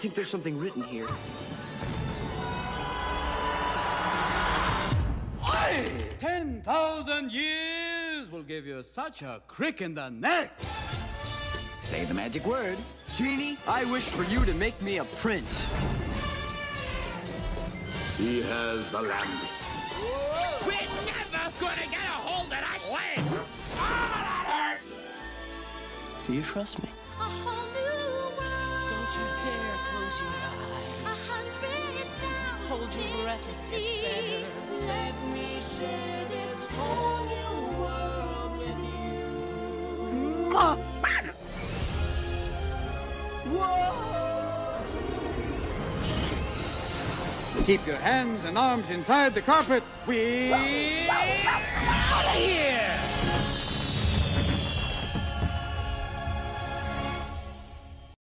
think there's something written here. 10,000 years will give you such a crick in the neck. Say the magic words. Genie, I wish for you to make me a prince. He has the land. We're never gonna get a hold of that land! Oh, that hurts! Do you trust me? A whole new world. Don't you dare close your eyes. 100,000 Hold your breath, to it see. gets better. Let me share this whole new world with you. Keep your hands and arms inside the carpet. We're out of here!